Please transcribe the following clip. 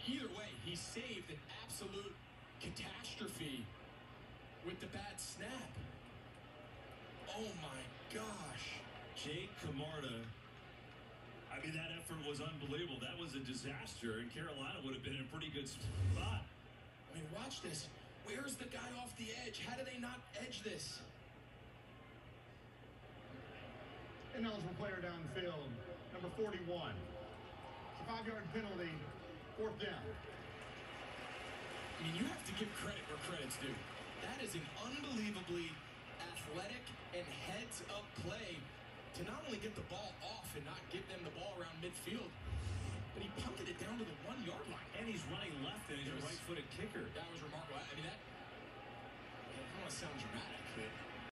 Either way, he saved an absolute catastrophe with the bad snap. Oh my gosh. Jake Camarda. I mean, that effort was unbelievable. That was a disaster, and Carolina would have been in a pretty good spot. I mean, watch this. Where's the guy off the edge? How do they not edge this? Ineligible player downfield, number 41. It's a 5-yard penalty, 4th down. I mean, you have to give credit where credit's due. That is an unbelievably athletic and heads-up play to not only get the ball off and not give them the ball around midfield, but he punted it down to the 1-yard line. And he's running left, and he's a right-footed kicker. That was remarkable. I mean, I don't want to sound